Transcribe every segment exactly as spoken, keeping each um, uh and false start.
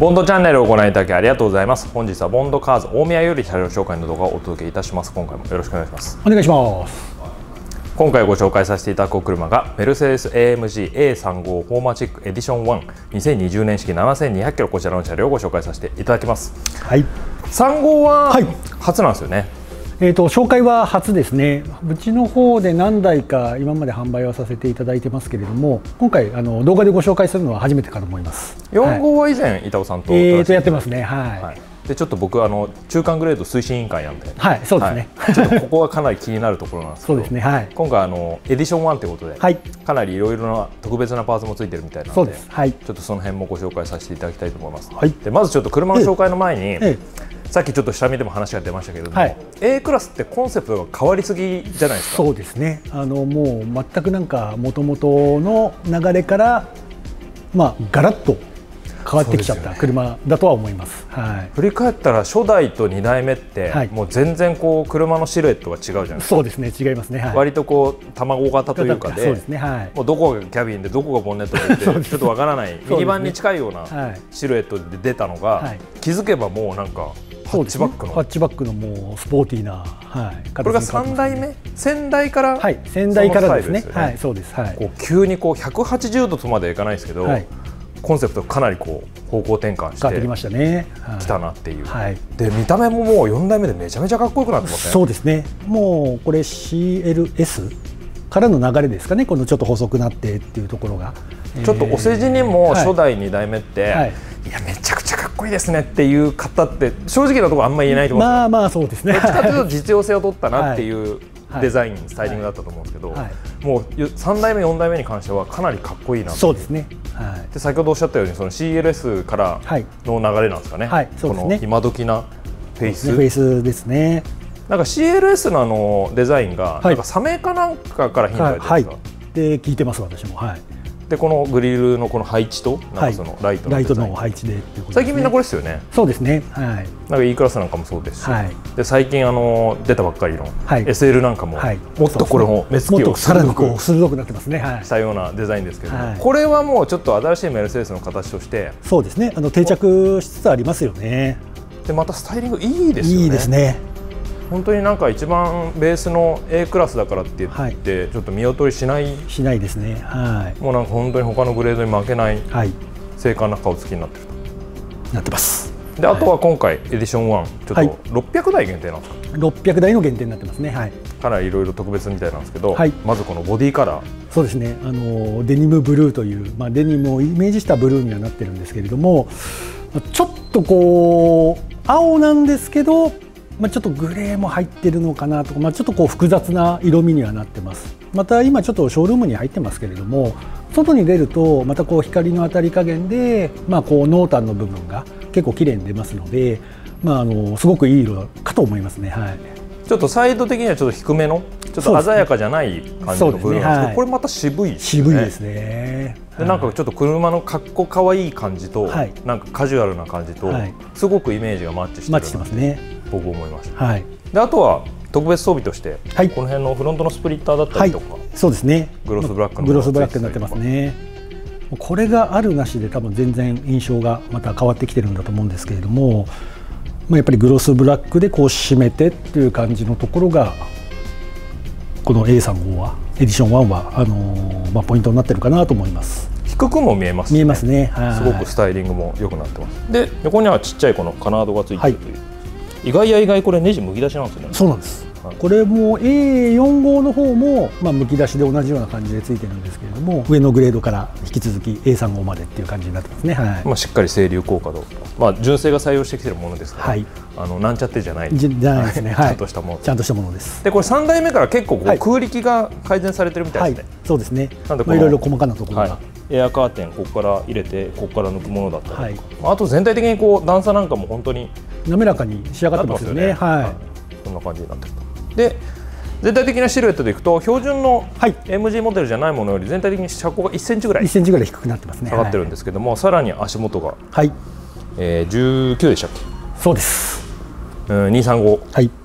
ボンドチャンネルをご覧いただきありがとうございます。本日はボンドカーズ大宮より車両紹介の動画をお届けいたします。今回もよろしくお願いします。 お願いします。 今回ご紹介させていただくお車がメルセデス エーエムジー エーさんじゅうご フォーマチックエディションワンにせんにじゅうねん式ななせんにひゃくキロ、こちらの車両をご紹介させていただきます。 はい。 さんじゅうごは初なんですよね。 えーと紹介は初ですね。うちの方で何台か今まで販売はさせていただいてますけれども、今回あの動画でご紹介するのは初めてかと思います。 よんじゅうごは以前、板尾さんとえーとやってますね。はい。 はい、でちょっと僕あの中間グレード推進委員会なんで、 はい、そうですね。 はい、ちょっとここはかなり気になるところなんですけど、 そうですね。はい。 今回あのエディションワンということで、はい、かなりいろいろな特別なパーツもついてるみたいなので、 そうです。はい。 ちょっとその辺もご紹介させていただきたいと思います。 はい。 でまずちょっと車の紹介の前に、ええ、さっきちょっと下見でも話が出ましたけれども、はい、A クラスってコンセプトが変わりすぎじゃないですか。 そうですね。あのもう全くなんか元々の流れからまあガラッと変わってきちゃった車だとは思います。はい、 振り返ったら初代とにだいめって、はい、もう全然こう車のシルエットが違うじゃないですか。 そうですね、違いますね。はい、 割とこう卵型というかで、 そうですね。はい。 もうどこがキャビンでどこがボンネットでってちょっとわからないミニバンに近いようなシルエットで出たのが、はい、気づけばもうなんかハッチバックの、 ハッチバックのもうスポーティーな、はい、 これがさんだいめ、先代から、 はい、先代からですね。はい、そうです。はい。 こう急にこうひゃくはちじゅうどとまではいかないですけど、はい、コンセプトかなりこう方向転換してきましたね。 きたなっていう。はい、で見た目ももうよんだいめでめちゃめちゃかっこよくなってますね。 そうですね。もうこれ シーエルエス からの流れですかね。このちょっと細くなってっていうところが、 ちょっとお世辞にも初代にだいめって、はい、いやめちゃくちゃかっこいいですねっていう方って正直なところあんまり言えないと思うんですよ。 まあまあそうですね。 どっちかというと実用性を取ったなっていうデザイン、スタイリングだったと思うんですけど、はい、もうさんだいめよんだいめに関してはかなりかっこいいなと。 そうですね。はい、 で先ほどおっしゃったようにその シーエルエス からの流れなんですかね。はい、そうですね。この今時なフェイス、 フェイスですね。 なんか シーエルエス のあのデザインがなんかサメかなんかからヒントが出てるんですか。はいはい、 で聞いてます私も。はい。 でこのグリルのこの配置となんかそのライトの、 ライトの配置で、 最近みんなこれですよね。 そうですね。はい。 なんか E クラスなんかもそうですし、はい、で最近あの出たばっかりの エスエル なんかも、はい、もっとこれも目つきをさらにこう鋭くなってますね。はい、 したようなデザインですけど、はい、これはもうちょっと新しいメルセデスの形としてそうですね。あの定着しつつありますよね。 でまたスタイリングいいですよね。 いいですね。 本当になんか一番ベースの A クラスだからって言ってちょっと見劣りしない、 しないですね。はい。 もうなんか本当に他のグレードに負けない精悍な顔つきになってるとなってます。 であとは今回エディションワンちょっとろっぴゃくだい限定なんですか。 ろっぴゃくだいの限定になってますね。はい。 かなりいろいろ特別みたいなんですけど、はい、まずこのボディカラー。 そうですね。あのデニムブルーという、まあ、デニムをイメージしたブルーにはなってるんですけれども、ちょっとこう青なんですけど、まあちょっとグレーも入ってるのかなとか、まあ、ちょっとこう複雑な色味にはなってます。また今ちょっとショールームに入ってますけれども、外に出るとまたこう光の当たり加減で、まあ、こう濃淡の部分が結構綺麗に出ますので、まあ、あのすごくいい色かと思いますね。はい、 ちょっとサイド的にはちょっと低めのちょっと鮮やかじゃない感じのブルーなんですけど、はい、これまた渋いですね。 渋いですね。 でなんかちょっと車のかっこかわいい感じと、はい、なんかカジュアルな感じと、はい、すごくイメージがマッチしてるなってますね。僕思いました。はい、であとは特別装備として、はい、この辺のフロントのスプリッターだったりとか、はい、 そうですね。グロスブラックのグロスブラックになってますね。これがあるなしで多分全然印象がまた変わってきてるんだと思うんですけれども、まあ、やっぱりグロスブラックでこう締めてっていう感じのところがこの エーさんじゅうご はエディションワンはあのーまあ、ポイントになってるかなと思います。 低くも見えますね。 見えますね。はい、 すごくスタイリングも良くなってます。で横にはちっちゃいこのカナードがついてるという、はい、意外や意外これネジむき出しなんですよね。 そうなんです。これも エーよんじゅうご の方も、まあ、むき出しで同じような感じでついてるんですけれども、上のグレードから引き続き エーさんじゅうご までっていう感じになってますね。はい、 まあしっかり整流効果と、まあ、純正が採用してきてるものですから、はい、あのなんちゃってじゃないじゃないですね。はい、 ちゃんとしたもの、 ちゃんとしたものです。 でこれさんだいめから結構こう、はい、空力が改善されてるみたいですね。 はい、そうですね。なんでこの、まあ、いろいろ細かなところが、はい、エアカーテンここから入れてここから抜くものだったりとか、はい、あと全体的にこう段差なんかも本当に滑らかに仕上がってますよね。はい、はい、 こんな感じになってると。で全体的なシルエットでいくと標準の エムジー モデルじゃないものより全体的に車高がいっセンチぐらいいっセンチぐらい低くなってますね。 下がってるんですけども、はい、さらに足元が、はい、えー、じゅうきゅうでしたっけ。 そうです。 うん、にひゃくさんじゅうご、 はい、 はい、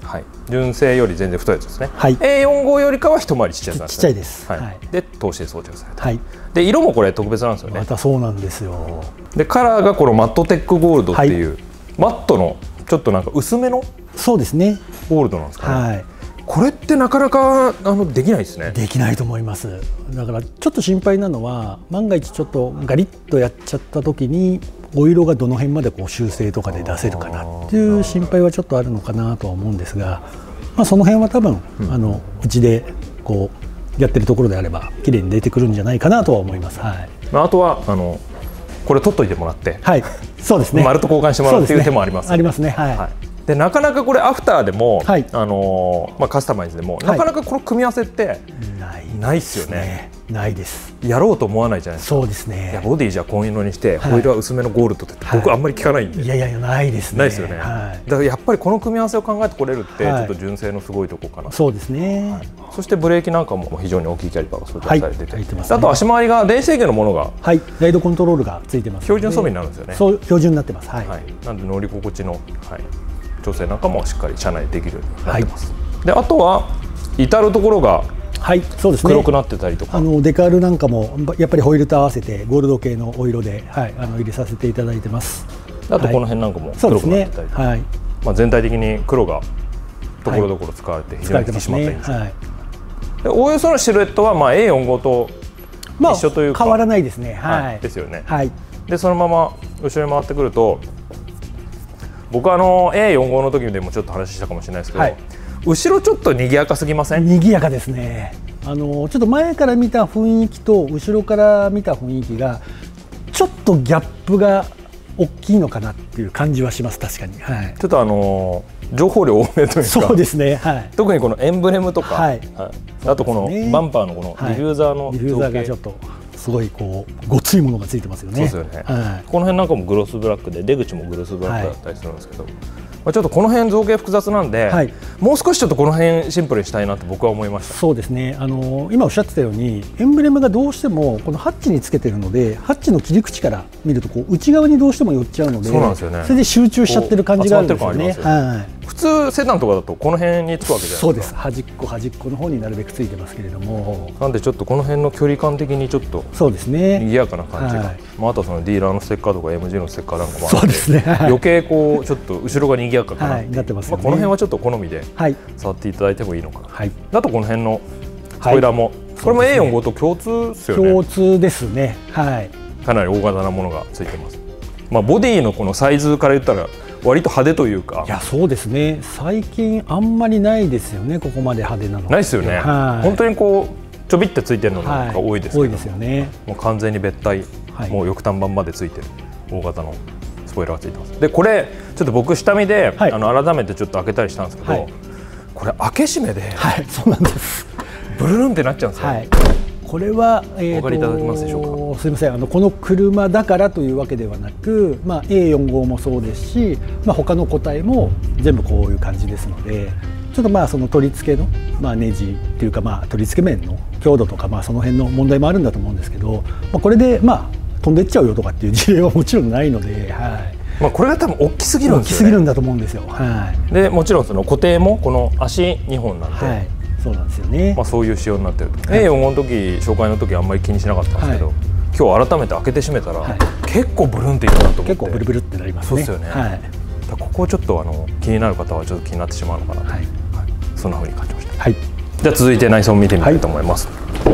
純正より全然太いやつですね。 はい、 エーよんじゅうご よりかは一回りちっちゃいやつなんですね。 ちっちゃいです。 はい。で通しで装着された。 はい。 で色もこれ特別なんですよね。 またそうなんですよ。 でカラーがこのマットテックゴールドっていう、はい、マットのちょっとなんか薄めのそうですねゴールドなんですかね。 はい。 これってなかなかあのできないですね。 できないと思います。だからちょっと心配なのは万が一ちょっとガリッとやっちゃった時にお色がどの辺までこう修正とかで出せるかなっていう心配はちょっとあるのかなとは思うんですが、まあ、その辺は多分、うん、あのうちでこうやってるところであれば綺麗に出てくるんじゃないかなとは思います。はい。 まあ、あとはあのこれ取っといてもらって、 はい、そうですね。 丸と交換してもらうっていう手もあります。 ありますね。はい。 はいでなかなかこれアフターでも、はい、あのまあ、カスタマイズでも、はい、なかなかこの組み合わせってないですよね。 ないです。 やろうと思わないじゃないですか。 そうですね。 いやボディじゃ紺色にして、はい、ホイールは薄めのゴールドって僕あんまり聞かないんで、 はい、いやいやいやないですね。 ないですよね。はい、だからやっぱりこの組み合わせを考えてこれるって、はい、ちょっと純正のすごいところかな。 そうですね。 はい、そしてブレーキなんかも非常に大きいキャリパーが装着されてて、はい、 てますね、 あと足回りが電子制御のものが、 はい、ライドコントロールがついてます。 標準装備になるんですよね。 そう標準になってます。はい。 はい、なんで乗り心地の、はい、調整なんかもしっかり車内でできるようになってます。はい、であとは至る所がはい、そうですね、 黒くなってたりとか、 あのデカールなんかもやっぱりホイールと合わせてゴールド系のお色で、はい、あの入れさせていただいてます。 あとこの辺なんかも黒くなってたりとか、はい、まあ、全体的に黒がところどころ使われて非常に引き締まったりです、はい、でおおよそのシルエットはまあ エーよんじゅうご と一緒というか、 まあ、変わらないですね。はいはい、 ですよね。 はい、 でそのまま後ろに回ってくると、僕はあの エーよんじゅうご の時でもちょっと話したかもしれないですけど、はい、後ろちょっと賑やかすぎません？ 賑やかですね。あのちょっと前から見た雰囲気と後ろから見た雰囲気がちょっとギャップが大きいのかなっていう感じはします。確かに、はい、 ちょっとあの情報量多めというか、 そうですね、はい、 特にこのエンブレムとか、はいはい、あとこのね、 バンパーのこのディフューザーの、 はい、ディフューザーがちょっとすごいこうごついものがついてますよね。 そうですよね、はい、この辺なんかもグロスブラックで出口もグロスブラックだったりするんですけど、はい、まあ、ちょっとこの辺造形複雑なんで、はい、もう少しちょっとこの辺シンプルにしたいなと僕は思いました。 そうですね、あの今おっしゃってたようにエンブレムがどうしてもこのハッチにつけてるので、ハッチの切り口から見るとこう内側にどうしても寄っちゃうので、 そうなんですよね、 それで集中しちゃってる感じがあるんですよね。はい、 普通セダンとかだとこの辺につくわけじゃないですか。 そうです、端っこ端っこの方になるべくついてますけれども、 なんでちょっとこの辺の距離感的にちょっとそうですね、 賑やかな感じが、はい、まあ、あとはそのディーラーのステッカーとか エムジー のステッカーなんかもあって、 そうですね、はい、 余計こうちょっと後ろが賑やかかなって、はい、 なってますよね。 まあ、この辺はちょっと好みで触っていただいてもいいのかな、はい、あとこの辺のスポイラーも、はい、これも エーよんじゅうご と共通ですよね。 共通ですね、はい、 かなり大型なものがついてます。まあ、ボディのこのサイズから言ったら割と派手というか、 いやそうですね、最近あんまりないですよね、ここまで派手なの。 ないですよね、はい、本当にこうちょびってついてるのが多いですけど、 はい、多いですよね。もう完全に別体、はい、もう翼端板までついてる大型のスポイラーがついてます。でこれちょっと僕下見で、はい、あの改めてちょっと開けたりしたんですけど、はい、これ開け閉めで、 はい、そうなんです、 ブルルンってなっちゃうんですよ、はい、 これは、 えー、お分かりいただけますでしょうか。 すみません、あのこの車だからというわけではなく、まあ、エーよんじゅうご もそうですし、まあ、他の個体も全部こういう感じですので、ちょっとまあその取り付けの、まあ、ネジっていうか、まあ取り付け面の強度とか、まあその辺の問題もあるんだと思うんですけど、まあ、これでまあ飛んでっちゃうよとかっていう事例はもちろんないので、はい、 まあこれが多分大きすぎるんですよね。大きすぎるんだと思うんですよ。はい、 でもちろんその固定もこの足にほんなんで、 はい、そうなんですよね。 まあそういう仕様になってると、はい、エーよんじゅうご の時紹介の時あんまり気にしなかったんですけど、はい、今日改めて開けて閉めたら、はい、結構ブルンっていくなと思って。 結構ブルブルってなりますね。 そうですよね、はい、ここをちょっとあの気になる方はちょっと気になってしまうのかなと、はいはい、そんな風に感じました。はい、じゃあ続いて内装を見てみたいと思います。はい、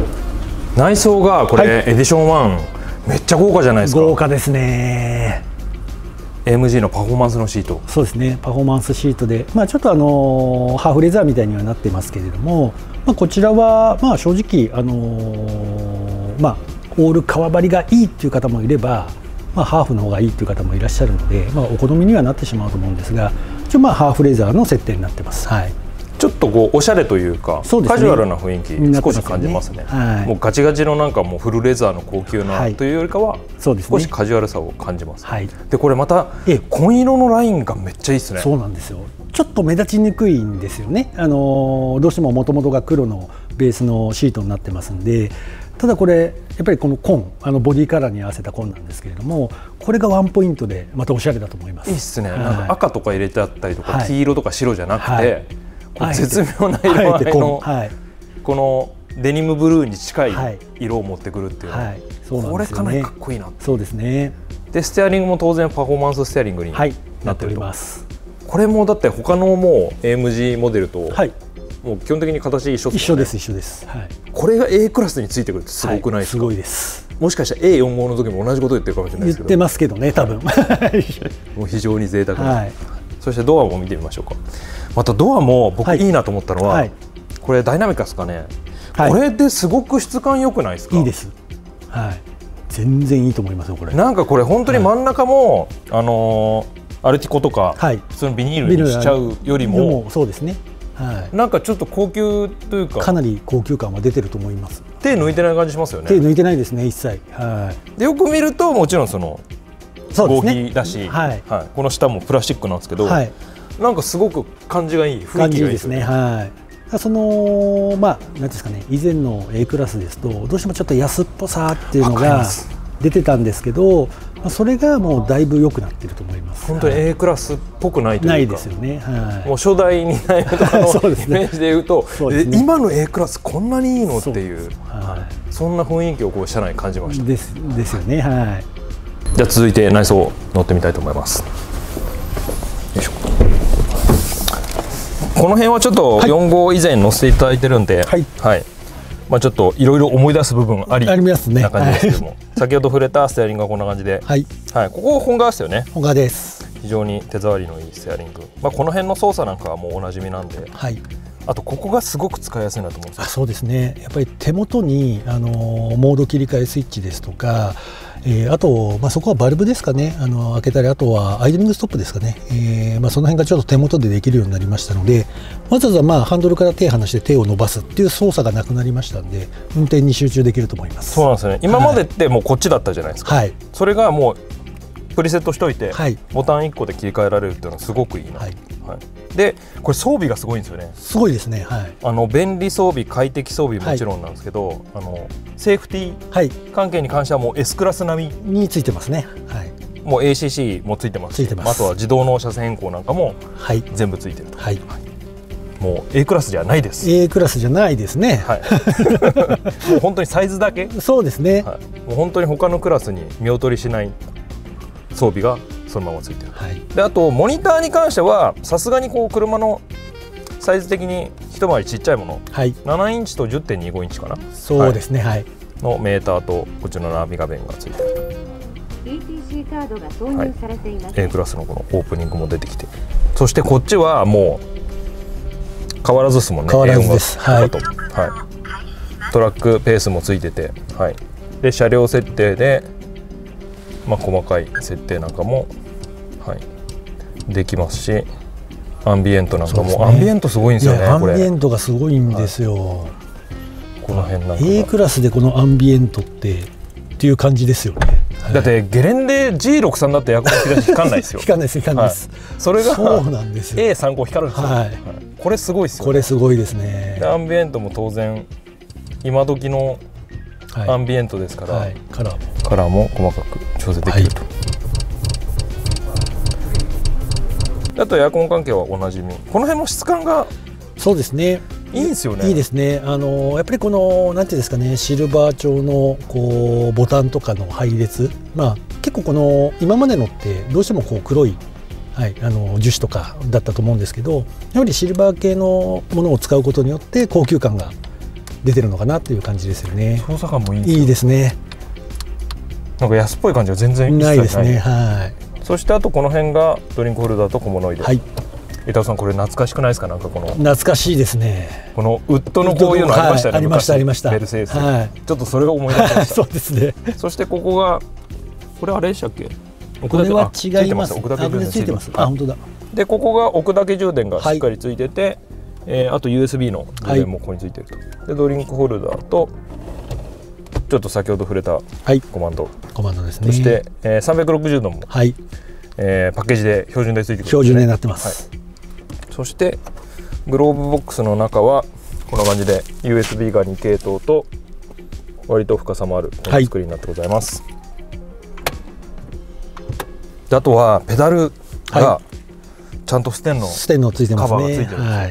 内装がこれ、はい、エディションワンめっちゃ豪華じゃないですか。 豪華ですね。 エムジー のパフォーマンスのシート。 そうですね、パフォーマンスシートで、まあ、ちょっとあのハーフレザーみたいにはなってますけれども、まあ、こちらはまあ正直あのー、まあオール革張りがいいっていう方もいれば、まあ、ハーフの方がいいっていう方もいらっしゃるので、まあ、お好みにはなってしまうと思うんですが、一応まあハーフレザーの設定になってます。はい、 ちょっとこうおしゃれというか、そうですね、カジュアルな雰囲気少し感じますね。はい、もうガチガチのなんかもうフルレザーの高級な、はい、というよりかは少しカジュアルさを感じます。はい、でこれまた紺色のラインがめっちゃいいですね。 そうなんですよ。ちょっと目立ちにくいんですよね。あのどうしてももともとが黒のベースのシートになってますんで、ただこれやっぱりこの紺、あのボディカラーに合わせた紺なんですけれども、これがワンポイントでまたおしゃれだと思います。 いいっすね。はい、なんか赤とか入れてあったりとか、はい、黄色とか白じゃなくて、はい、 絶妙な色合いの、はい、このデニムブルーに近い色を持ってくるっていうのは、はい、そうなんですよね、これかなりかっこいいな。 そうですね。 でステアリングも当然パフォーマンスステアリングになってると、 なっております。 これもだって他のもう エーエムジー モデルと、はい、もう基本的に形一緒ですよね。 一緒です一緒です、はい、 これが A クラスについてくるってすごくないですか。 はい、すごいです。 もしかしたら エーよんじゅうご の時も同じこと言ってるかもしれないですけど、 言ってますけどね、多分もう非常に贅沢な、はい、そしてドアも見てみましょうか。またドアも僕、はい、いいなと思ったのは、はい、これダイナミカですかね、はい、これですごく質感良くないですか。 いいです、はい、全然いいと思いますよこれ。 なんかこれ本当に真ん中も、はい、あのー、アルティコとか、はい、そのビニールにしちゃうよりも、 そうですね、はい、 なんかちょっと高級というかかなり高級感は出てると思います。 手抜いてない感じしますよね。 手抜いてないですね一切、はい、 でよく見るともちろんその合皮だし、はいはい、この下もプラスチックなんですけど、はい、なんかすごく感じがいい、雰囲気がいいですね。はい、そのまあなんですかね、以前の A クラスですとどうしてもちょっと安っぽさっていうのが出てたんですけど、それがもうだいぶ良くなっていると思います。本当に A クラスっぽくないというか、 ないですよね、はい、 もう初代にないとかのイメージでいうとね、今の A クラスこんなにいいのっていう、はい、そんな雰囲気をこう車内に感じました。 ですですよね。はい、 じゃあ続いて内装乗ってみたいと思います。よいしょ。この辺はちょっとよん号以前乗せていただいてるんで、はいはい、まあ、ちょっといろいろ思い出す部分ありな感じですけども、先ほど触れたステアリングがこんな感じで、はいはい、ここ本革ですよね。 本革です。 非常に手触りのいいステアリング、まあ、この辺の操作なんかはもうおなじみなんで、はい、あとここがすごく使いやすいなと思うんですよ。 あ、そうですね、やっぱり手元にあのモード切り替えスイッチですとか、えー、あと、まあ、そこはバルブですかね、あの開けたり、あとはアイドリングストップですかね、えーまあ、その辺がちょっと手元でできるようになりましたので、わざわざまあハンドルから手を離して手を伸ばすっていう操作がなくなりましたんで、運転に集中できると思います。 そうなんですね。今までってもうこっちだったじゃないですか、はい、それがもうプリセットしといて、はい、ボタンいっこで切り替えられるっていうのはすごくいいな、はいはい、でこれ装備がすごいんですよね。 すごいですね、はい、あの便利装備、快適装備もちろんなんですけど、はい、あのセーフティー関係に関してはもう S クラス並みについてますね、はい、 もう エーシーシー もついてますし、ますあとは自動の車線変更なんかも全部ついてると、はいはい、もう A クラスじゃないです。 A クラスじゃないですね、はい、 もう本当にサイズだけそうですね、 はい、もう本当に他のクラスに見劣りしない装備がそのままついてる、はい、であとモニターに関してはさすがにこう車のサイズ的に一回りちっちゃいもの、はい、ななインチと じゅってんにごインチかな、 そうですね、はい、 のメーターとこっちのナビ画面がついてる。 イーティーシー カードが投入されています、はい、 A クラスのこのオープニングも出てきて、そしてこっちはもう変わらずですもんね。 変わらずです、はい、はい、 トラックペースもついてて、はい、で車両設定で、まあ、細かい設定なんかも、はい、できますし、アンビエントなんかも、ね、アンビエントすごいんですよね。 アンビエントがすごいんですよ、はい、 この辺なんか A クラスでこのアンビエントってっていう感じですよね。 だってゲレンデ ジーろくじゅうさん だってエアコン引き出し光んないですよ。 光んないです、光んないです、はい、 それがそうなんですよ。 エーさんじゅうご 光るんですよ、はいはい、これすごいですよね。 これすごいですね。 でアンビエントも当然今時のアンビエントですから、はいはい、カラーもカラーも細かく調整できると、はい、あとエアコン関係はおなじみ、この辺も質感がそうですね、 いいですよね。 いいですね。あのやっぱりこのなんていうんですかね、シルバー調のこうボタンとかの配列、まあ結構この今までのってどうしてもこう黒い、はい、あの樹脂とかだったと思うんですけど、やはりシルバー系のものを使うことによって高級感が出てるのかなっていう感じですよね。 操作感もいいんですよ。 いいですね。 なんか安っぽい感じは全然ないですね。はい。 そしてあとこの辺がドリンクホルダーと小物入れ。はい。板尾さんこれ懐かしくないですか。なんかこの懐かしいですね。 このウッドのこういうのありましたよね。 はい、ありましたありました。 メルセデス、はい、ちょっとそれを思い出しました。 そうですね。 そしてここがこれあれでしたっけ。 これは違います。 奥だけ充電ついてます。あ、本当だ。 でここが奥だけ充電がしっかりついてて、はい、えー、あと ユーエスビー の充電もここについてると、はい、でドリンクホルダーとちょっと先ほど触れたコマンド、はい、 コマンドですね。 そして、えー、さんびゃくろくじゅうども、はい、えー、パッケージで標準でついてくる、ね、 標準でなってます、 はい、そしてグローブボックスの中はこんな感じで ユーエスビー がに系統と割と深さもあるこの作りになってございます、はい、であとはペダルがちゃんとステンのステンのついてますね。 カバーがついてるんですよ、はい、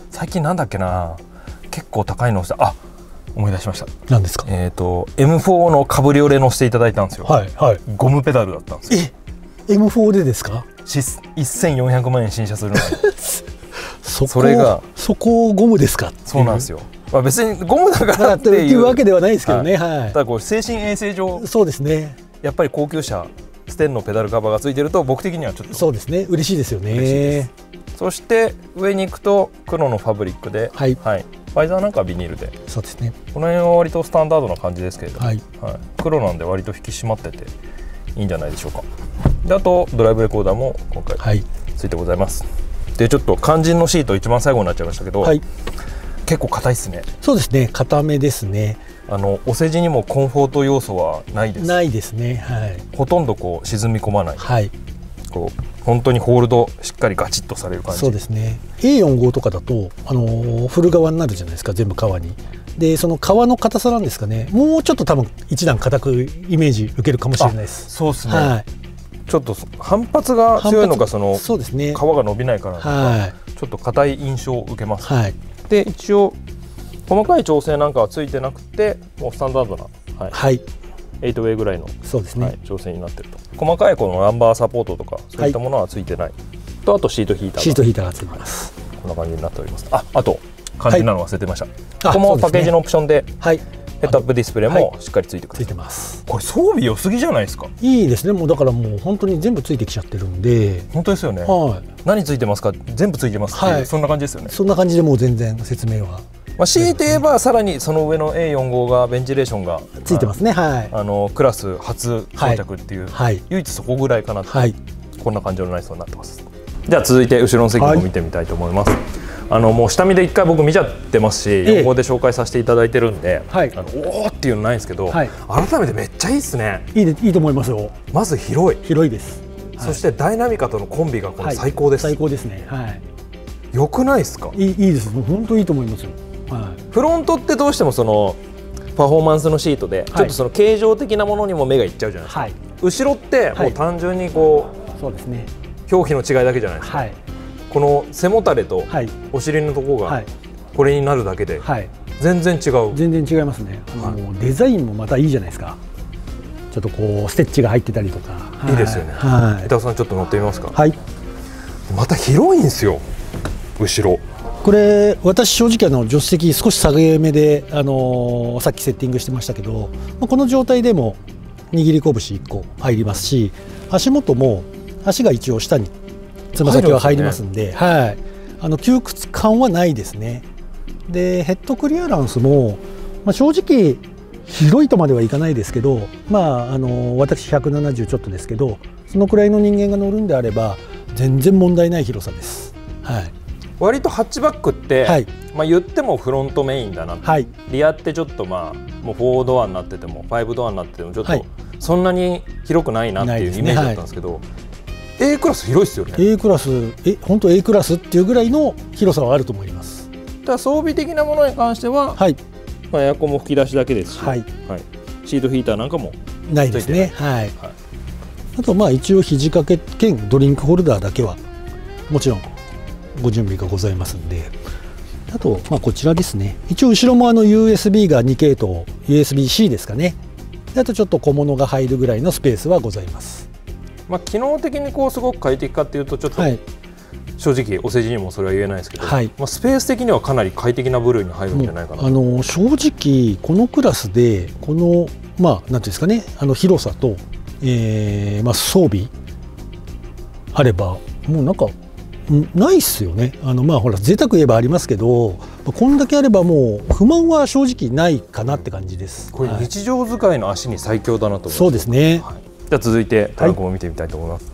最近なんだっけな、結構高いのをして、あ、思い出しました。 何ですか？ えっと エムフォー のカブリオレ乗せていただいたんですよ。 はいはい。 ゴムペダルだったんですよ。 え、エムフォー でですか？ いっせんよんひゃくまんえん新車するのにそ, それがそこゴムですか？ そうなんですよ。まあ、別にゴムだからっていうわけではないですけどね、はいはい、 ただこう精神衛生上、 そうですね、やっぱり高級車ステンのペダルカバーがついてると僕的にはちょっとそうですね、嬉しいですよね。 そして上に行くと黒のファブリックで、はいはい、バイザーなんかはビニールで、 そうですね、この辺は割とスタンダードな感じですけれども、はいはい、黒なんで割と引き締まってていいんじゃないでしょうか。であとドライブレコーダーも今回ついてございます、はい、でちょっと肝心のシート一番最後になっちゃいましたけど、はい、結構硬いですね。 そうですね、硬めですね。 あのお世辞にもコンフォート要素はないです。 ないですね、はい、 ほとんどこう沈み込まない、 はい、 こう本当にホールドしっかりガチッとされる感じ。 そうですね。 エーよんじゅうご とかだと、あのー、フル側になるじゃないですか、全部革に。でその革の硬さなんですかね、もうちょっと多分一段硬くイメージ受けるかもしれないです。 そうですね、はい、ちょっと反発が強いのか、そのそうですね、 皮が伸びないからとか、はい、ちょっと硬い印象を受けます、はい、で一応細かい調整なんかはついてなくて、もうスタンダードな、はいはい、エイトウェイぐらいの、そうですね、はい、調整になってると。細かいこのランバーサポートとかそういったものはついてない、はい、とあとシートヒーターがシートヒーターがついてます、 はい、こんな感じになっております。あ、あと肝心なの忘れてました、はい、このパッケージのオプションで、はい、ヘッドアップディスプレイもしっかりついてくる、はい、ついてます。これ装備良すぎじゃないですか。 いいですね。もうだからもう本当に全部ついてきちゃってるんで。 本当ですよね、はい、何ついてますか、全部ついてますっていう、はい、そんな感じですよね。 そんな感じでもう全然説明は、 まあ、強いて言えばさらにその上の エーよんじゅうご がベンチレーションがついてますね、はい、 あのクラス初装着っていう、はい、唯一そこぐらいかなと、はい、こんな感じの内装になってます。じゃあ続いて後ろの席も見てみたいと思います、はい、あのもう下見でいっかい僕見ちゃってますし、ええ、横で紹介させていただいてるんで、はい、あのおーっていうのないんですけど、はい、改めてめっちゃいいですね。 いいで、いいと思いますよ。 まず広い広いです、 はい、そしてダイナミカとのコンビがこれ最高です、 はい、最高ですね、はい、 よくないですか。 いい、いいです、本当いいと思いますよ、はい、 フロントってどうしてもそのパフォーマンスのシートでちょっとその形状的なものにも目がいっちゃうじゃないですか、はい、後ろってもう単純にこう、はい、そうですね、表皮の違いだけじゃないですか、はい、この背もたれとお尻のところがこれになるだけで全然違う、はい、 全然違いますね。あの、はい、デザインもまたいいじゃないですか。ちょっとこうステッチが入ってたりとか、 いいですよね、はい、板尾さんちょっと乗ってみますか。はい、また広いんですよ後ろ。 これ私正直あの助手席少し下げ目で、あのー、さっきセッティングしてましたけど、この状態でも握り拳いっこ入りますし、足元も足が一応下につま先は入りますんで、ね、はい、あの窮屈感はないですね。でヘッドクリアランスも、まあ、正直広いとまではいかないですけど、まあ、あの私ひゃくななじゅうちょっとですけど、そのくらいの人間が乗るんであれば全然問題ない広さです、はい、 割とハッチバックって、はい、まあ、言ってもフロントメインだな、はい、リアってちょっとまあもうフォードアになっててもファイブドアになっててもちょっとそんなに広くないなっていうイメージだったんですけど、A クラス広いですよね。 A クラス、え本当 A クラスっていうぐらいの広さはあると思います。 ただ装備的なものに関しては、はい、まあ、エアコンも吹き出しだけですし、はいはい、シートヒーターなんかもないですね、はいはい、あとまあ一応肘掛け兼ドリンクホルダーだけはもちろんご準備がございますんで、あとまあこちらですね、一応後ろもあの ユーエスビー がに系統 ユーエスビーシー ですかね。あとちょっと小物が入るぐらいのスペースはございます。 まあ、機能的にこうすごく快適かっていうとちょっと、はい、正直お世辞にもそれは言えないですけど、はい、まあ、スペース的にはかなり快適な部類に入るんじゃないかな。 あの正直このクラスでこのまあなんていうんですかね、あの広さと、えーまあ、装備あればもうなんかないっすよね。あのまあほら贅沢言えばありますけど、こんだけあればもう不満は正直ないかなって感じです。 これ日常使いの足に最強だなと思います。 そうですね、 はい、じゃあ続いてトランクも見てみたいと思います、はい、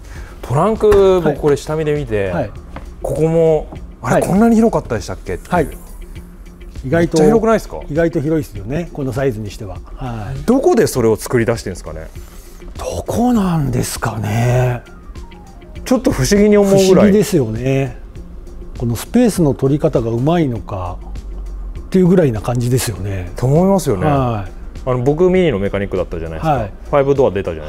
トランク僕これ下見で見て、はい、ここもあれ、はい、こんなに広かったでしたっけっていう、はい、 意外とめっちゃ広くないですか。 意外と広いですよね、このサイズにしては、はい、 どこでそれを作り出してるんですかね。 どこなんですかね、 ちょっと不思議に思うぐらい。 不思議ですよね。このスペースの取り方がうまいのかっていうぐらいな感じですよね。 と思いますよね、はい、あの僕ミニのメカニックだったじゃないですか、はい、ファイブドア出たじゃないですか、はい、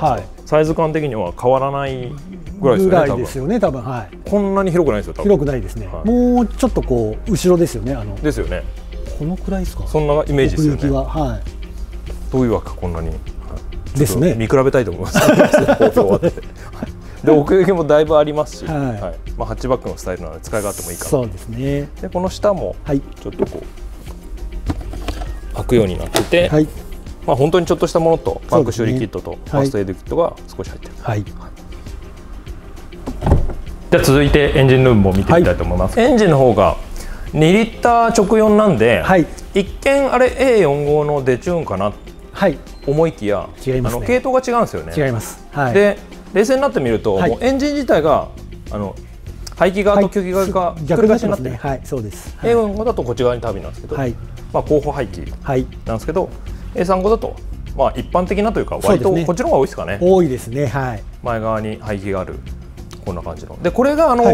サイズ感的には変わらないぐらいですよね。 ぐらいですよね、多分。はい。 こんなに広くないですよ。多分広くないですね。はい、もうちょっとこう後ろですよね。あのですよね。このくらいですか。 そんなイメージですよね。 はい。 どういうわけかこんなに。 ですね。 見比べたいと思います。で奥行きもだいぶありますし、はいはい、まあハッチバックのスタイルなので使い勝手もいいかな。 そうですね。 でこの下もちょっとこう開くようになってて、はい、まあ本当にちょっとしたものとバック修理キットとファーストエイドキットが少し入ってる。はい。じゃあ続いてエンジンルームも見てみたいと思います。はい、エンジンの方がにリッター直よんなんで、はい、一見あれ エーよんじゅうご のデチューンかなと思いきや、 違いますね。 あの系統が違うんですよね。 違います。はい、 で冷静になってみると、はい、もうエンジン自体があの排気側と吸気側がひっくり返しになってる。 はい、そうです。 エーよんじゅうご だとこっち側にタービンなんですけど、はい、まあ後方排気なんですけど、エーさんじゅうご だとまあ一般的なというか割とこっちの方が多いですかね。 多いですね。はい。 前側に排気があるこんな感じの。でこれがあの、はい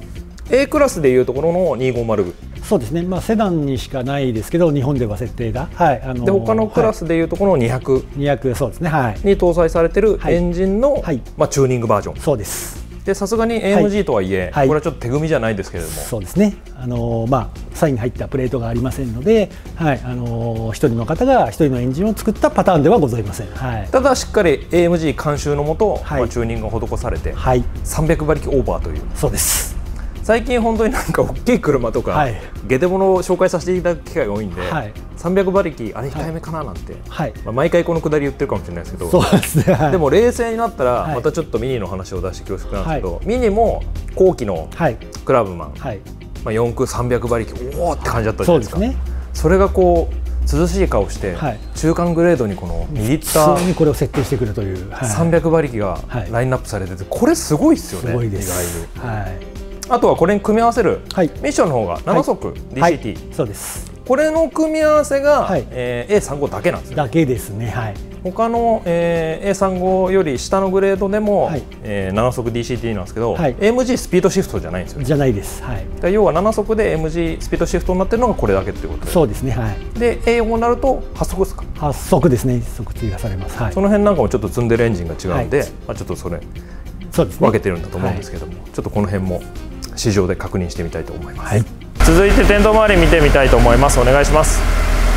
、A クラスでいうところのにひゃくごじゅう。 そうですね。まあセダンにしかないですけど日本では設定が、はい、あのー、 で他のクラスでいうところのにひゃく、 にひゃくそうですね、はい、 に搭載されてるエンジンの、はい、まあチューニングバージョン。 そうです。 でさすがに エーエムジー とはいえ、はい、これはちょっと手組みじゃないですけれども、 そうですね。あのー、まあサインに入ったプレートがありませんので、はい、あのー、一人の方が一人のエンジンを作ったパターンではございません。はい、 ただしっかり エーエムジー 監修のもと、はい、まあチューニングが施されて、はい、さんびゃく馬力オーバーという。 そうです。 最近本当になんか大きい車とか、はい、ゲテモノを紹介させていただく機会が多いんで、はい、さんびゃく馬力あれ控えめかななんて、はい、まあ毎回このくだり言ってるかもしれないですけど、 そうですね、はい、 でも冷静になったらまたちょっとミニの話を出して恐縮なんですけど、はい、ミニも後期のクラブマン、はい、まあよんくさんびゃく馬力おおって感じだったじゃないですか。 そうですね。それがこう涼しい顔して、はい、中間グレードにこのにリッター普通にこれを設定してくるという、はい、 さんびゃく馬力がラインナップされてて、これすごいですよね。 すごいです。 意外に。 はい、 あとはこれに組み合わせるミッションの方がなな速 ディーシーティー、 はいはい、そうです。 これの組み合わせが、はい、えー、エーさんじゅうご だけなんですよ。 だけですね。はい。他の、えー、エーさんじゅうご より下のグレードでも、はい、えー、なな速 ディーシーティー なんですけど、はい、エーエムジー スピードシフトじゃないんですよ。 じゃないです。はい。 要はなな速で エーエムジー スピードシフトになってるのがこれだけっていうことで。 そうですね。はい。 で エーよんじゅうご になるとはち速ですか。 はち速ですね。いっ速追加されます。はい。 その辺なんかもちょっと積んでるエンジンが違うので、はい、まあちょっとそれそうですね、 分けてるんだと思うんですけども、はい、ちょっとこの辺も市場で確認してみたいと思います。はい、続いて天道周り見てみたいと思います。お願いします。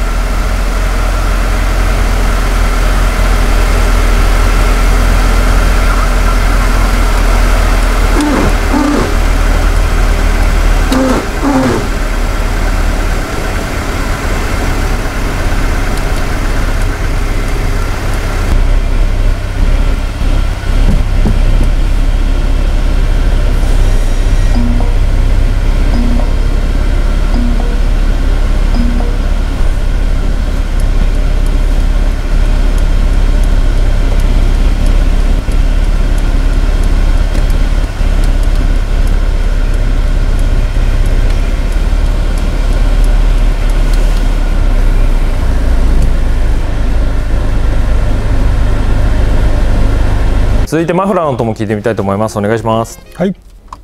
続いてマフラーの音も聞いてみたいと思います。お願いします。 はい。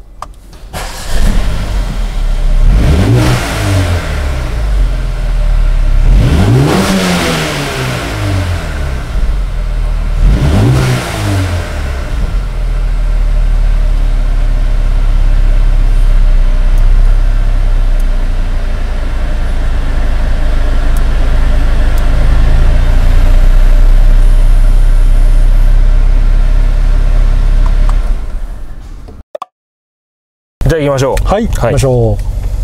じゃあ行きましょう。 はい、行きましょう。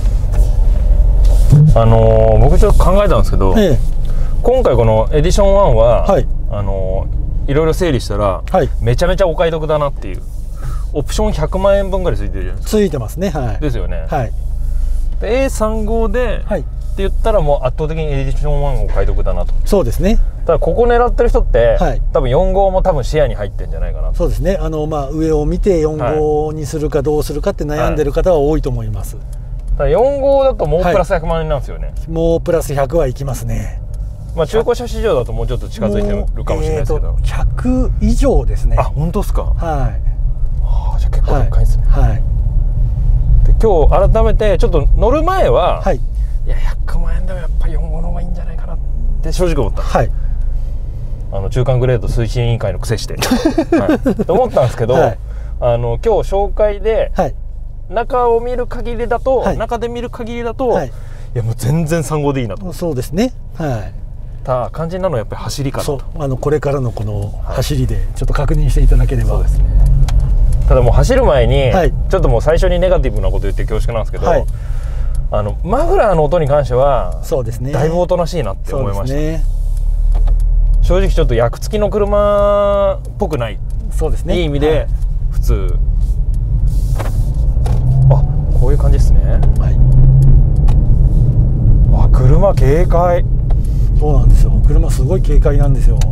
あのー、僕ちょっと考えたんですけど、ええ、今回このエディションワンは、はい、あのー、いろいろ整理したら、はい、めちゃめちゃお買い得だなっていう。オプションひゃくまんえんぶんぐらいついてるじゃないですか。 ついてますね。はい。 ですよね。 はい。 で エーさんじゅうご で、はい、って言ったらもう圧倒的にエディションワンお買い得だなと。 そうですね。 ただここ狙ってる人って、はい、多分よんじゅうごも多分視野に入ってんじゃないかなと。 そうですね。あのまあ上を見てよんじゅうごにするかどうするかって悩んでる方は多いと思います。はい、 ただよんじゅうごだともうプラスひゃくまんえんなんですよね。はい、もうプラスひゃくはいきますね。 まあ中古車市場だともうちょっと近づいてるかもしれないですけど、 ひゃく以上ですね。 あ、本当ですか。 はい。 ああ、じゃあ結構高いですね。 はい。はい、 で今日改めてちょっと乗る前は、はい、いやひゃくまんえんでもやっぱりよんじゅうごの方がいいんじゃないかなって正直思った。はい。 あの中間グレード推進委員会の癖して、はい、と思ったんですけど、はい、あの今日紹介で、はい、中を見る限りだと、はい、中で見る限りだと、はい、いやもう全然さんごうでいいなと。 そうですね、はい、 ただ肝心なのはやっぱり走りかなと。 あのこれからのこの走りでちょっと確認していただければ、 はい、そうですね。ただもう走る前に、はい、ちょっともう最初にネガティブなこと言って恐縮なんですけど、はい、あのマフラーの音に関してはそうですね、だいぶおとなしいなって思いました。ね、正直ちょっと役付きの車っぽくない。そうですね、いい意味で普通、はい、あ、こういう感じですね。はい、あ、車軽快。 そうなんですよ、車すごい軽快なんですよ。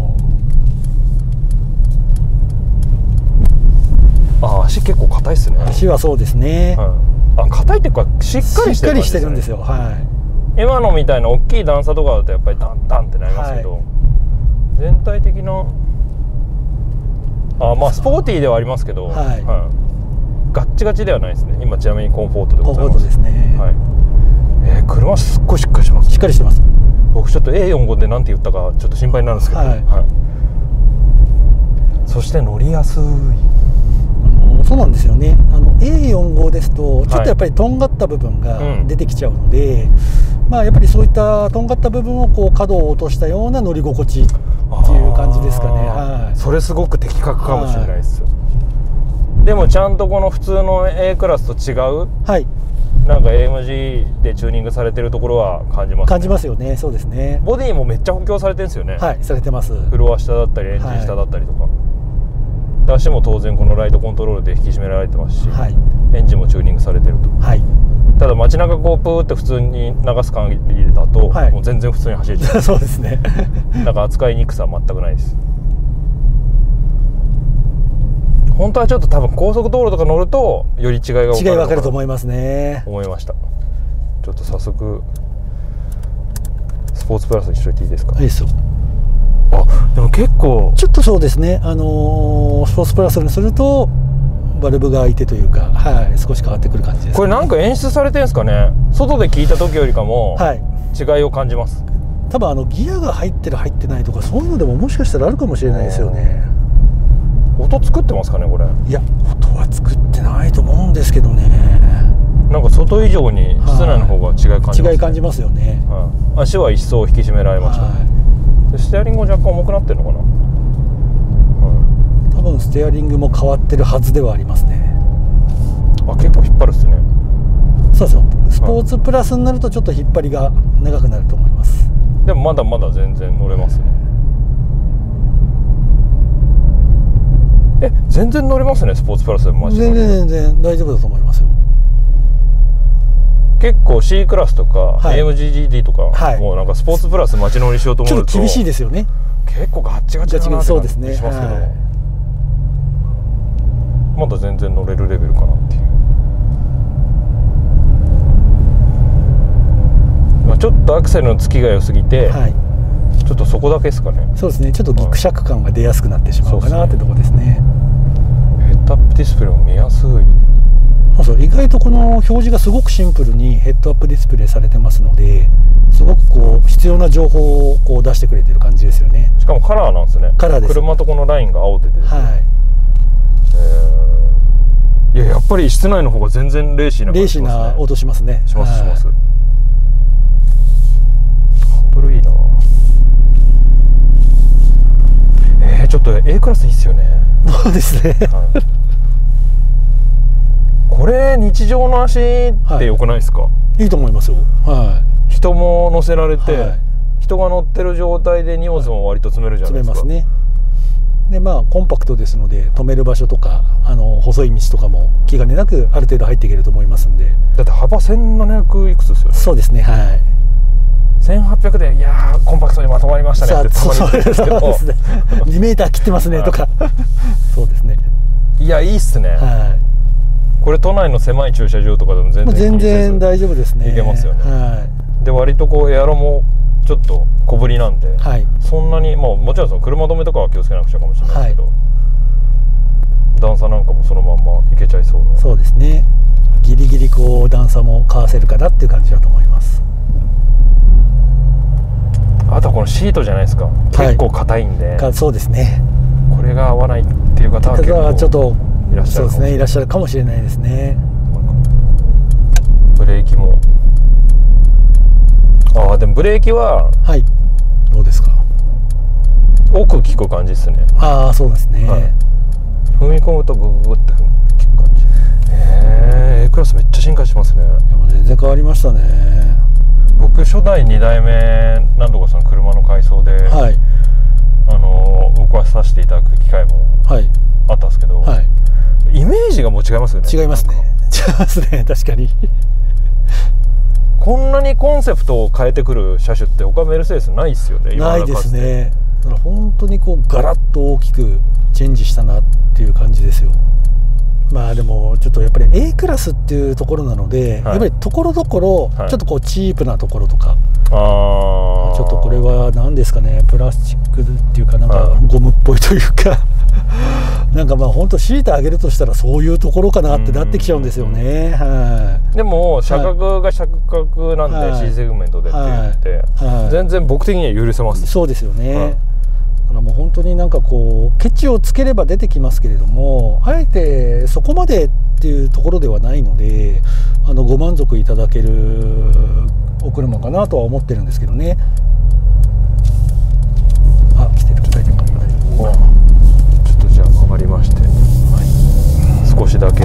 あ、足結構硬いですね。 足はそうですね、 はい、あ、硬いっていうかしっかりしてるんですね。しっかりしてるんですよ。はい、今のみたいな大きい段差とかだとやっぱりダンダンってなりますけど、はい、全体的な、あ、まあスポーティーではありますけど、はい、はい、ガッチガチではないですね。今ちなみにコンフォートでございます。コンフォートですね。はい、えー、車すっごいしっかりしてます、ね。しっかりしてます。僕ちょっと エーよんじゅうご でなんて言ったかちょっと心配になるんですけど、はいはい、そして乗りやすい。 そうなんですよね。あの エーよんじゅうご ですとちょっとやっぱりとんがった部分が出てきちゃうので、はい、うん、まあやっぱりそういったとんがった部分をこう角を落としたような乗り心地っていう感じですかね。はい、 それすごく的確かもしれないですよ。はい、でもちゃんとこの普通の A クラスと違う、はい、なんか エーエムジー でチューニングされてるところは感じますね。 感じますよね。そうですね。 ボディもめっちゃ補強されてるんですよね。 はい、されてます。 フロア下だったりエンジン下だったりとか、はい、足も当然このライトコントロールで引き締められてますし、はい、エンジンもチューニングされてると。はい、ただ街中こうプーって普通に流す限りだと、はい、もう全然普通に走れちゃう。 そうですね。 なんか扱いにくさは全くないです。本当はちょっと多分高速道路とか乗るとより違いが分かる違い分かると思いますね。 思いました。ちょっと早速スポーツプラスにしといていいですか。 いいですよ。 あ、でも結構ちょっとそうですね、あのー、スポーツプラスにするとバルブが開いてというか、はい、少し変わってくる感じです、ね。 これなんか演出されてるんですかね。外で聞いた時よりかも違いを感じます。はい、 多分あのギアが入ってる入ってないとかそういうのでももしかしたらあるかもしれないですよね。 音作ってますかねこれ。 いや、音は作ってないと思うんですけどね。 なんか外以上に室内の方が違い感じます、ね、 違い感じますよね。 はい、足は一層引き締められました、ね。はい、ステアリングも若干重くなってるのかな。はい、 多分ステアリングも変わってるはずではありますね。 あ、結構引っ張るっすね。 そうそう、スポーツプラスになるとちょっと引っ張りが長くなると思います。 でもまだまだ全然乗れますね。え、全然乗れますねスポーツプラスでマジで。 全然全然大丈夫だと思いますよ。 結構 C クラスとか、はい、エーエムジージーディー とか、はい、もうなんかスポーツプラス街乗りしようと思うとちょっと厳しいですよね。 結構ガッチガチだなって感じしますけど、はい、まだ全然乗れるレベルかなっていう。まあ、ちょっとアクセルのつきが良すぎて、はい、ちょっとそこだけですかね。 そうですね、ちょっとギクシャク感が出やすくなってしまうかなってところですね。 ヘッドアップディスプレイも見やすい。 そうそう、意外とこの表示がすごくシンプルにヘッドアップディスプレイされてますので、すごくこう必要な情報をこう出してくれてる感じですよね。 しかもカラーなんですね。カラーです。車とこのラインが青で出てる。はい、えー、いや、やっぱり室内の方が全然レーシーな感じしますね。レーシーな音しますね。しますします。ハンドルいいな。 えー、ちょっと A クラスいいっすよね。 そうですね。はい、 これ日常の足って良くないですか。はい、いいと思いますよ。はい、 人も乗せられて、はい、人が乗ってる状態で荷物も割と積めるじゃないですか。 積めますね。で、まあコンパクトですので止める場所とかあの細い道とかも気兼ねなくある程度入っていけると思いますんで。 だって幅せんななひゃくいくつですよね。 そうですね。はい。 せんはっぴゃくでいやーコンパクトにまとまりましたねってたまに言ってるんですけど、 にメーター切ってますねとか。そうですね。 いや、いいっすね。はい。これ都内の狭い駐車場とかでも全然全然大丈夫ですね。 いけますよね。はい。で、割とこうエアロもちょっと小ぶりなんで、はい、そんなに、まあ、もちろんその車止めとかは気をつけなくちゃかもしれないですけど、はい、段差なんかもそのまんまいけちゃいそうな。 そうですね。ギリギリこう段差もかわせるかなっていう感じだと思います。 あとはこのシートじゃないですか、結構硬いんで、 はい、そうですね、 これが合わないっていう方は結構ちょっといらっしゃる、 そうですね、いらっしゃるかもしれないですね。 ブレーキも、ああでもブレーキは、 はい、どうですか、 奥効く感じですね。 ああそうですね、はい、 踏み込むとグググって効く感じ。えー、A クラスめっちゃ進化してますね。 でも全然変わりましたね。 僕初代に代目何度かその車の改装で、はい、あの動かさせていただく機会もあったんですけど、はい、イメージがもう違いますよね。 違いますね、違いますね、確かにこんなにコンセプトを変えてくる車種って他メルセデスないですよね。 ないですね。だから本当にこうガラッと大きくチェンジしたなっていう感じですよ。まあでもちょっとやっぱり A クラスっていうところなので、はい、やっぱりところどころちょっとこうチープなところとか、はい、あちょっとこれは何ですかね、プラスチックっていうかなんかゴムっぽいというか、はい、なんかまあ本当強いてあげるとしたらそういうところかなってなってきちゃうんですよね。はい、 でも車格が車格なんで、はい、C セグメントでって言って、はいはい、全然僕的には許せます。 そうですよね。はい、だからもう本当になんかこうケチをつければ出てきますけれども、あえてそこまでっていうところではないので、あのご満足いただけるお車かなとは思ってるんですけどね。あ、来てる、大丈夫。 ちょっとじゃあ曲がりまして、はい、少しだけ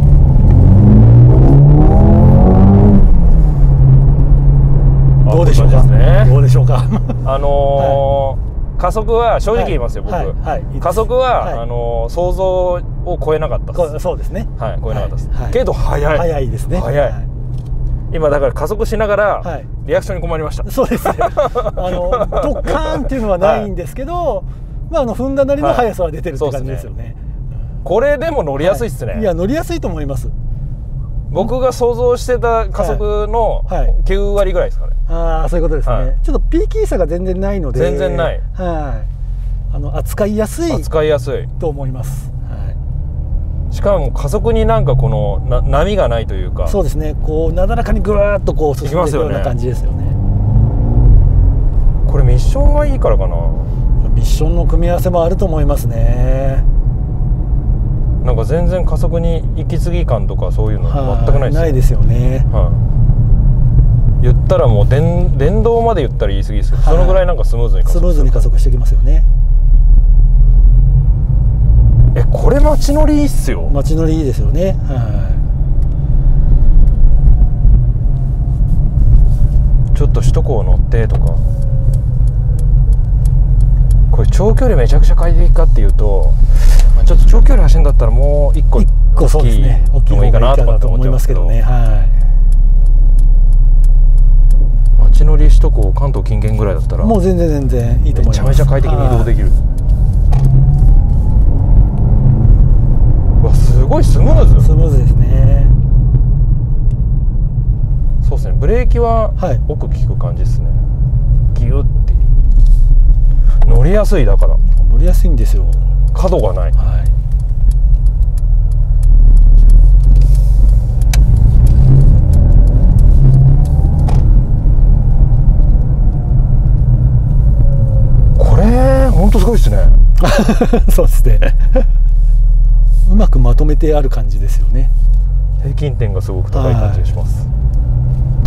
どうでしょうか、ね、どうでしょうかあのーはい加速は正直言いますよ、はい、僕、はいはい、加速は、はい、あの想像を超えなかったです。 そうですね、 はい、超えなかったです、はい、けど速い速いですね。 速い、はい、今だから加速しながらリアクションに困りました。 そうですねあのドッカーンっていうのはないんですけど、はい、まあ、あの踏んだなりの速さは出てるって感じですよね。はい、 これでも乗りやすいっすね。 はい、いや乗りやすいと思います。 僕が想像してた加速のきゅうわりぐらいですかね。 ああ、そういうことですね。はい、ちょっとピーキーさが全然ないので、 全然ない。 はい。あの扱いやすい。 扱いやすいと思います。はい。 しかも加速になんかこのな波がないというか。 そうですね。こうなだらかにぐわーっとこう進んでいくような感じですよね。 これミッションがいいからかな。 ミッションの組み合わせもあると思いますね。 なんか全然加速に行き過ぎ感とかそういうの全くないですよね。 ないですよね。 はい、言ったらもう電電動まで言ったら言い過ぎですよ。そのぐらいなんかスムーズに加速スムーズに加速してきますよね。 え、これ街乗りいいっすよ。 街乗りいいですよね。はい。 ちょっと首都高乗ってとか。これ長距離めちゃくちゃ快適かっていうと、ちょっと長距離走るんだったらもう一個大きいのもいいかなとかって思っちゃいますけどね。はい。街乗り首都高関東近県ぐらいだったらもう全然全然いいと思います。 めちゃめちゃ快適に移動できる。わ、すごいスムーズ。 スムーズですね。 そうですね。ブレーキは奥効く感じですね。ギュッていう乗りやすい。だから乗りやすいんですよ。 角がない。はい、これ本当すごいですね。 そうですね。うまくまとめてある感じですよね。 平均点がすごく高い感じがします。はい、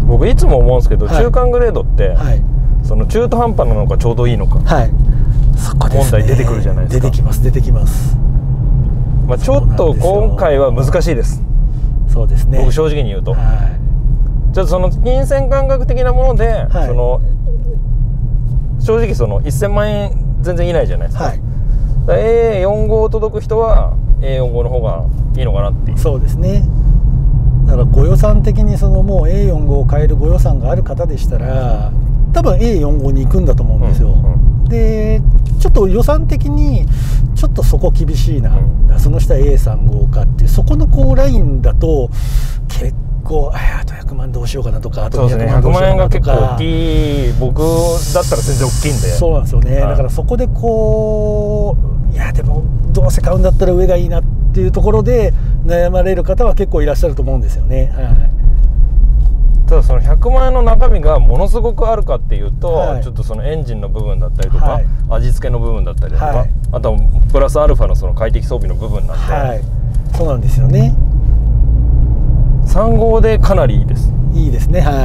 僕いつも思うんですけど、はい、中間グレードって、はい、その中途半端なのかちょうどいいのか、はい、そこですね、問題出てくるじゃないですか。 出てきます出てきます。 まあちょっと今回は難しいです。 そうですね。 僕正直に言うと、はい、ちょっとその金銭感覚的なもので、はい、その正直そのせんまんえん全然いないじゃないですか。はい、だ エーよんじゅうご 届く人は エーよんじゅうご の方がいいのかなっていう。 そうですね。だからご予算的にそのもう エーよんじゅうご を買えるご予算がある方でしたら多分 エーよんじゅうご に行くんだと思うんですよ。うんうん、でちょっと予算的にちょっとそこ厳しいな、うん、その下 エーさんじゅうご かっていうそこのこうラインだと結構あとひゃくまんどうしようかなとか、あとにひゃくまんどうしようかなとか。そうですね、ひゃくまんえんが結構大きい。僕だったら全然大きいんで。 そうなんですよね。はい、だからそこでこういやでもどうせ買うんだったら上がいいなっていうところで悩まれる方は結構いらっしゃると思うんですよね。はい、 ただそのひゃくまんえんの中身がものすごくあるかっていうと、はい、ちょっとそのエンジンの部分だったりとか、はい、味付けの部分だったりとか、はい、あとはプラスアルファのその快適装備の部分なんで、はい、 そうなんですよね。 さん号でかなりいいです。 いいですね。はい。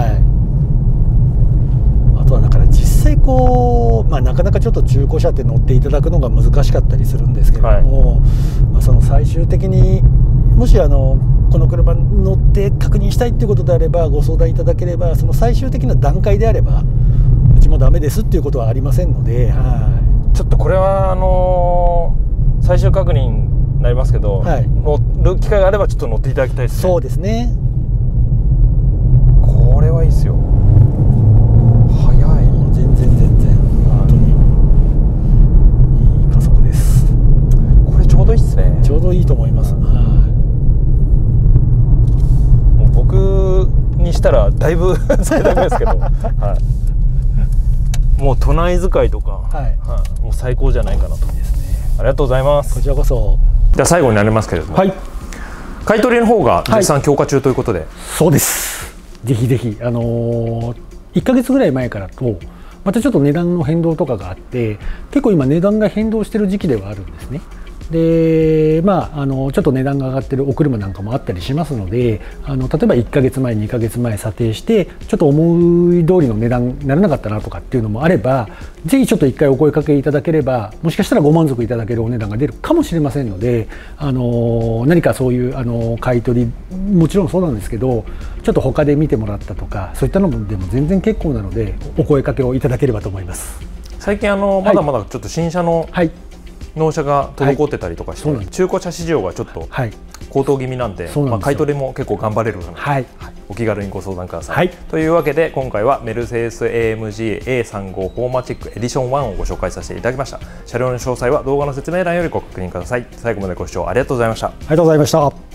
あとはだから実際こう、まあ、なかなかちょっと中古車って乗っていただくのが難しかったりするんですけれども、はい、まあ、その最終的にもしあのこの車乗って確認したいっていうことであればご相談いただければ、その最終的な段階であればうちもダメですっていうことはありませんので、はい、 ちょっとこれはあのー、最終確認になりますけど、はい、乗る機会があればちょっと乗っていただきたいですね。 そうですね。 これはいいですよ。早い。 全然全然本当にいい加速です。 これちょうどいいですね。 ちょうどいいと思います。はい、 もう僕にしたらだいぶ贅沢ですけど、はい、もう都内使いとか、はいはい、もう最高じゃないかなと。いいですね。ありがとうございます。 こちらこそ。 じゃあ最後になりますけれども、はい、買い取りの方が絶賛強化中ということで、はい、 そうです。ぜひぜひ、あのー、いっかげつぐらい前からとまたちょっと値段の変動とかがあって、結構今値段が変動してる時期ではあるんですね。でまあ、あのちょっと値段が上がってるお車なんかもあったりしますので、あの例えばいっかげつまえにかげつまえ査定してちょっと思い通りの値段にならなかったなとかっていうのもあれば、ぜひちょっといっかいお声かけいただければ、もしかしたらご満足いただけるお値段が出るかもしれませんので、あの何かそういうあの買い取りもちろんそうなんですけど、ちょっと他で見てもらったとかそういったのでも全然結構なので、お声かけをいただければと思います。 最近あのまだまだちょっと新車の、はい、納車が滞ってたりとかして、はい、中古車市場がちょっと高騰気味なんで、はい、まあ、買い取りも結構頑張れるので、はい、お気軽にご相談ください、はい、というわけで今回はメルセデス エーエムジーエーさんじゅうご フォーマチックエディションワンをご紹介させていただきました。車両の詳細は動画の説明欄よりご確認ください。最後までご視聴ありがとうございました。 ありがとうございました。